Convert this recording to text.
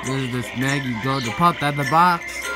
This is the snag. You go to put that in the box.